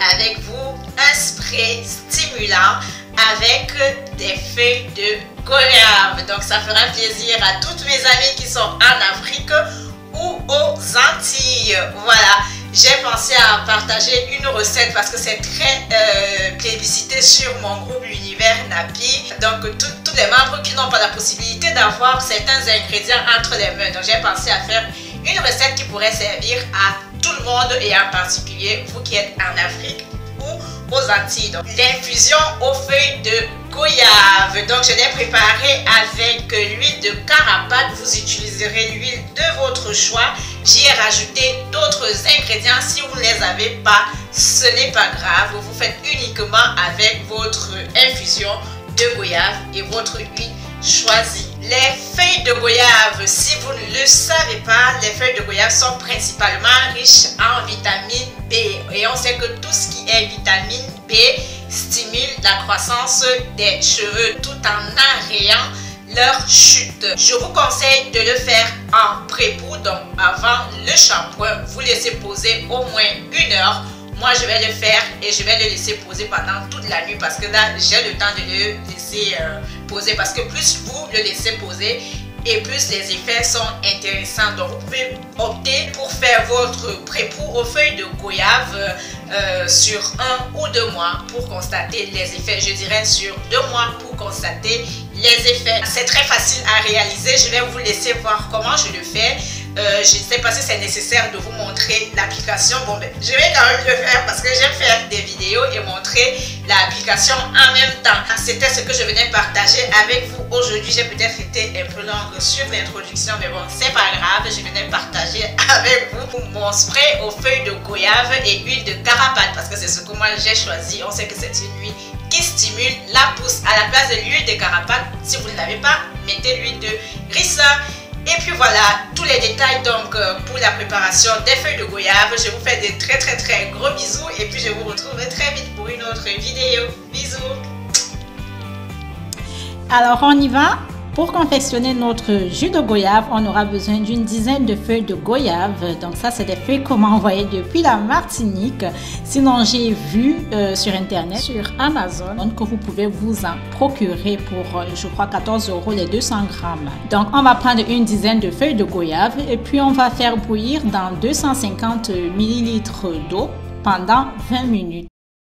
avec vous un spray stimulant avec des feuilles de goyave. Donc ça fera plaisir à toutes mes amies qui sont en Afrique ou aux Antilles. Voilà, j'ai pensé à partager une recette parce que c'est très plébiscité sur mon groupe L'Univers Nappy. Donc tous les membres qui n'ont pas la possibilité d'avoir certains ingrédients entre les mains. Donc j'ai pensé à faire une recette qui pourrait servir à tout le monde et en particulier vous qui êtes en Afrique ou aux Antilles. Donc l'infusion aux feuilles de goyave. Donc je l'ai préparée avec l'huile de carapate. Vous utiliserez l'huile de votre choix. J'y ai rajouté d'autres ingrédients. Si vous ne les avez pas, ce n'est pas grave. Vous faites uniquement avec votre infusion de goyave et votre huile choisie. Les feuilles de goyave, si vous ne le savez pas, les feuilles de goyave sont principalement riches en vitamine B. Et on sait que tout ce qui est vitamine B stimule la croissance des cheveux tout en arrêtant leur chute. Je vous conseille de le faire en pré-bout, donc avant le shampoing. Vous laissez poser au moins 1 heure. Moi, je vais le faire et je vais le laisser poser pendant toute la nuit parce que là, j'ai le temps de le laisser poser parce que plus vous le laissez poser et plus les effets sont intéressants. Donc, vous pouvez opter pour faire votre pré-bout aux feuilles de goyave sur 1 ou 2 mois pour constater les effets. Je dirais sur 2 mois pour constater les effets. C'est très facile à réaliser. Je vais vous laisser voir comment je le fais. Je ne sais pas si c'est nécessaire de vous montrer l'application. Bon, ben, je vais quand même le faire parce que j'aime faire des vidéos et montrer l'application en même temps. C'était ce que je venais partager avec vous aujourd'hui. J'ai peut-être été un peu longue sur l'introduction, mais bon, c'est pas grave. Je venais partager avec vous mon spray aux feuilles de goyave et huile de carapate parce que c'est ce que moi j'ai choisi. On sait que c'est une huile qui stimule la pousse. À la place de l'huile de carapate, si vous ne l'avez pas, mettez l'huile de ricin. Et puis voilà, tous les détails donc pour la préparation des feuilles de goyave. Je vous fais des très gros bisous et puis je vous retrouve très vite pour une autre vidéo. Bisous. Alors on y va. Pour confectionner notre jus de goyave, on aura besoin d'une dizaine de feuilles de goyave. Donc ça, c'est des feuilles qu'on m'a envoyées depuis la Martinique. Sinon, j'ai vu sur Internet, sur Amazon, que vous pouvez vous en procurer pour, je crois, 14 € les 200 grammes. Donc, on va prendre une dizaine de feuilles de goyave et puis on va faire bouillir dans 250 ml d'eau pendant 20 minutes.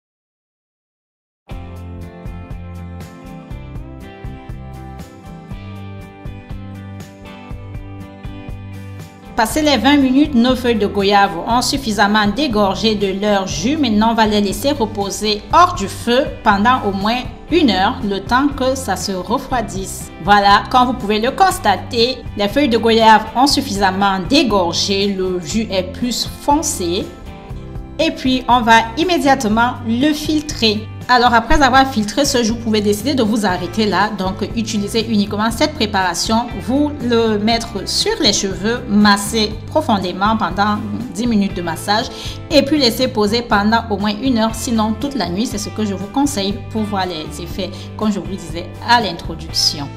Passé les 20 minutes, nos feuilles de goyave ont suffisamment dégorgé de leur jus. Maintenant, on va les laisser reposer hors du feu pendant au moins 1 heure, le temps que ça se refroidisse. Voilà, comme vous pouvez le constater, les feuilles de goyave ont suffisamment dégorgé, le jus est plus foncé. Et puis, on va immédiatement le filtrer. Alors, après avoir filtré ce jus, vous pouvez décider de vous arrêter là. Donc, utilisez uniquement cette préparation. Vous le mettre sur les cheveux, masser profondément pendant 10 minutes de massage et puis laisser poser pendant au moins 1 heure, sinon toute la nuit. C'est ce que je vous conseille pour voir les effets, comme je vous le disais à l'introduction.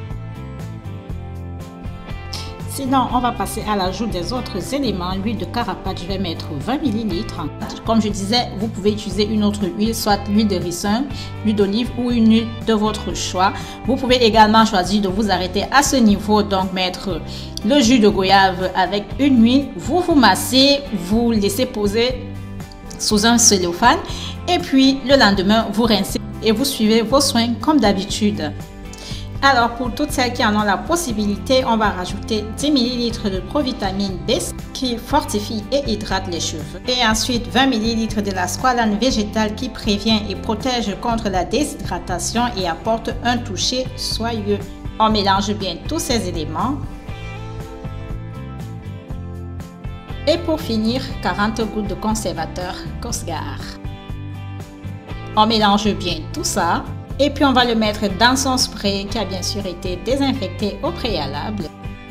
Sinon, on va passer à l'ajout des autres éléments. L'huile de carapate, je vais mettre 20 ml. Comme je disais, vous pouvez utiliser une autre huile, soit l'huile de ricin, l'huile d'olive ou une huile de votre choix. Vous pouvez également choisir de vous arrêter à ce niveau, donc mettre le jus de goyave avec une huile. Vous massez, vous laissez poser sous un cellophane et puis le lendemain, vous rincez et vous suivez vos soins comme d'habitude. Alors, pour toutes celles qui en ont la possibilité, on va rajouter 10 ml de provitamine B qui fortifie et hydrate les cheveux. Et ensuite, 20 ml de la squalane végétale qui prévient et protège contre la déshydratation et apporte un toucher soyeux. On mélange bien tous ces éléments. Et pour finir, 40 gouttes de conservateur Cosgar. On mélange bien tout ça. Et puis on va le mettre dans son spray qui a bien sûr été désinfecté au préalable.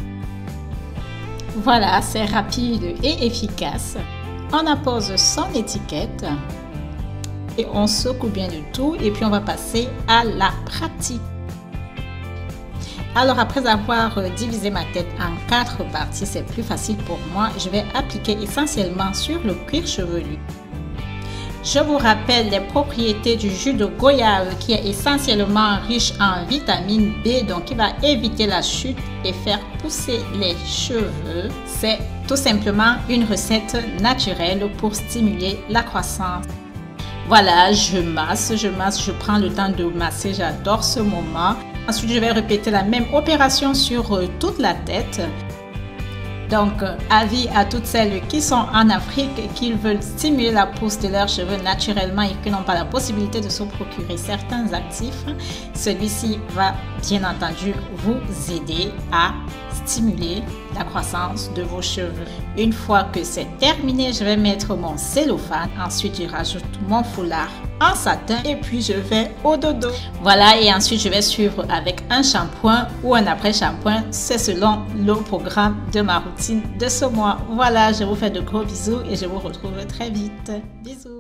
Voilà, c'est rapide et efficace. On appose son étiquette et on secoue bien le tout et puis on va passer à la pratique. Alors après avoir divisé ma tête en 4 parties, c'est plus facile pour moi. Je vais appliquer essentiellement sur le cuir chevelu. Je vous rappelle les propriétés du jus de goyave qui est essentiellement riche en vitamine B, donc qui va éviter la chute et faire pousser les cheveux. C'est tout simplement une recette naturelle pour stimuler la croissance. Voilà, je masse, je prends le temps de masser, j'adore ce moment. Ensuite, je vais répéter la même opération sur toute la tête. Donc, avis à toutes celles qui sont en Afrique et qui veulent stimuler la pousse de leurs cheveux naturellement et qui n'ont pas la possibilité de se procurer certains actifs, celui-ci va bien entendu vous aider à stimuler la croissance de vos cheveux. Une fois que c'est terminé, je vais mettre mon cellophane. Ensuite, je rajoute mon foulard en satin et puis je vais au dodo. Voilà, et ensuite je vais suivre avec un shampoing ou un après-shampoing. C'est selon le programme de ma routine de ce mois. Voilà, je vous fais de gros bisous et je vous retrouve très vite. Bisous.